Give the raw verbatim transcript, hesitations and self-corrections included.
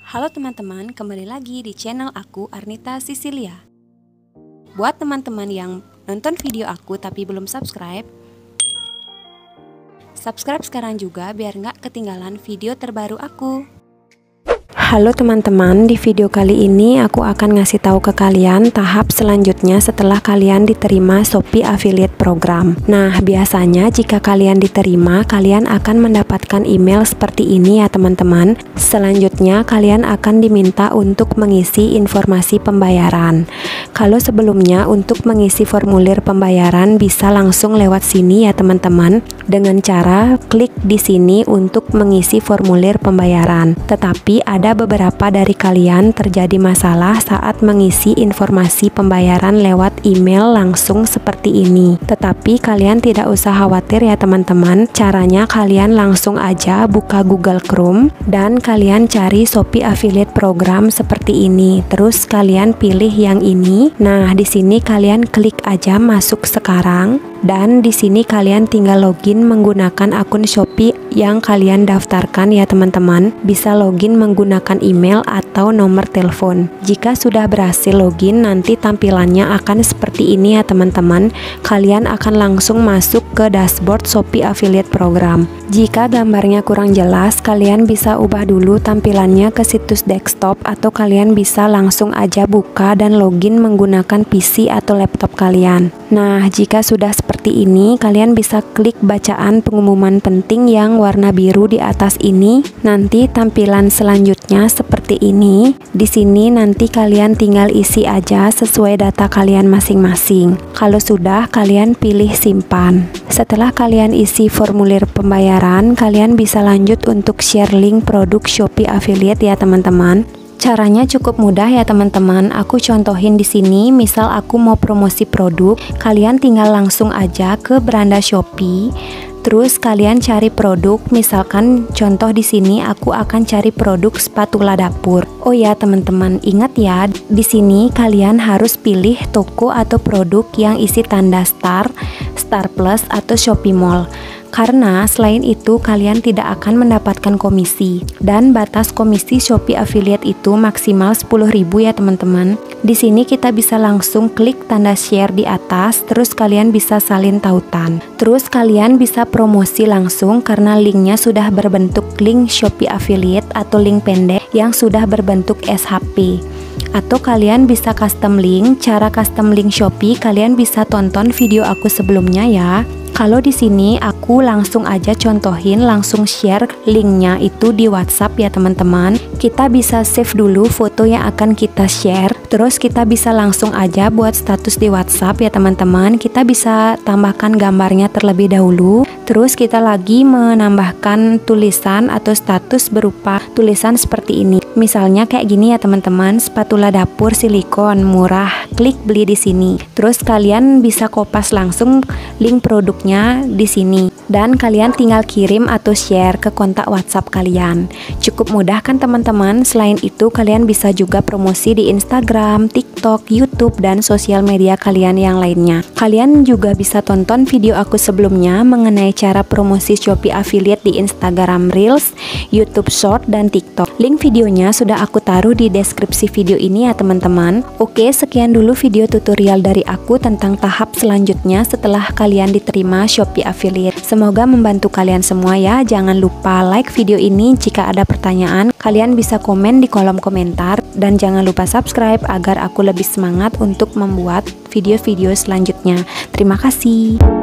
Halo teman-teman, kembali lagi di channel aku, Arnita Sisilia. Buat teman-teman yang nonton video aku tapi belum subscribe, subscribe sekarang juga biar nggak ketinggalan video terbaru aku. Halo teman-teman, di video kali ini aku akan ngasih tahu ke kalian tahap selanjutnya setelah kalian diterima Shopee Affiliate Program. Nah, biasanya jika kalian diterima, kalian akan mendapatkan email seperti ini ya teman-teman. Selanjutnya kalian akan diminta untuk mengisi informasi pembayaran. Kalau sebelumnya untuk mengisi formulir pembayaran bisa langsung lewat sini ya teman-teman, dengan cara klik di sini untuk mengisi formulir pembayaran. Tetapi ada beberapa dari kalian terjadi masalah saat mengisi informasi pembayaran lewat email langsung seperti ini. Tetapi kalian tidak usah khawatir ya teman-teman. Caranya kalian langsung aja buka Google Chrome dan kalian cari Shopee Affiliate Program seperti ini. Terus kalian pilih yang ini. Nah, di sini kalian klik aja masuk sekarang. Dan di sini kalian tinggal login menggunakan akun Shopee yang kalian daftarkan ya teman-teman. Bisa login menggunakan email atau nomor telepon. Jika sudah berhasil login, nanti tampilannya akan seperti ini ya teman-teman. Kalian akan langsung masuk ke dashboard Shopee Affiliate Program. Jika gambarnya kurang jelas, kalian bisa ubah dulu tampilannya ke situs desktop atau kalian bisa langsung aja buka dan login menggunakan P C atau laptop kalian. Nah, jika sudah seperti ini, kalian bisa klik bacaan pengumuman penting yang warna biru di atas ini. Nanti tampilan selanjutnya seperti ini. Di sini nanti kalian tinggal isi aja sesuai data kalian masing-masing. Kalau sudah, kalian pilih simpan. Setelah kalian isi formulir pembayaran, kalian bisa lanjut untuk share link produk Shopee Affiliate ya teman-teman. Caranya cukup mudah ya teman-teman. Aku contohin di sini, misal aku mau promosi produk, kalian tinggal langsung aja ke beranda Shopee. Terus kalian cari produk, misalkan contoh di sini aku akan cari produk spatula dapur. Oh ya teman-teman, ingat ya, di sini kalian harus pilih toko atau produk yang isi tanda star, star plus atau Shopee Mall. Karena selain itu kalian tidak akan mendapatkan komisi. Dan batas komisi Shopee Affiliate itu maksimal sepuluh ribu ya teman-teman. Di sini kita bisa langsung klik tanda share di atas, terus kalian bisa salin tautan. Terus kalian bisa promosi langsung karena linknya sudah berbentuk link Shopee Affiliate atau link pendek yang sudah berbentuk S H P. Atau kalian bisa custom link. Cara custom link Shopee kalian bisa tonton video aku sebelumnya ya. Kalau di sini aku langsung aja contohin, langsung share linknya itu di WhatsApp ya teman-teman. Kita bisa save dulu foto yang akan kita share. Terus kita bisa langsung aja buat status di WhatsApp ya teman-teman. Kita bisa tambahkan gambarnya terlebih dahulu. Terus kita lagi menambahkan tulisan atau status berupa tulisan seperti ini. Misalnya kayak gini ya teman-teman, spatula dapur silikon murah, klik beli di sini. Terus kalian bisa kopas langsung link produknya di sini dan kalian tinggal kirim atau share ke kontak WhatsApp kalian. Cukup mudah kan teman-teman? Selain itu kalian bisa juga promosi di Instagram, TikTok, YouTube dan sosial media kalian yang lainnya. Kalian juga bisa tonton video aku sebelumnya mengenai cara promosi Shopee Affiliate di Instagram Reels, YouTube Short dan TikTok. Link videonya sudah aku taruh di deskripsi video ini ya teman-teman. Oke, sekian dulu video tutorial dari aku tentang tahap selanjutnya setelah kalian diterima Shopee Affiliate. Semoga membantu kalian semua ya. Jangan lupa like video ini. Jika ada pertanyaan, kalian bisa komen di kolom komentar. Dan jangan lupa subscribe agar aku lebih semangat untuk membuat video-video selanjutnya. Terima kasih.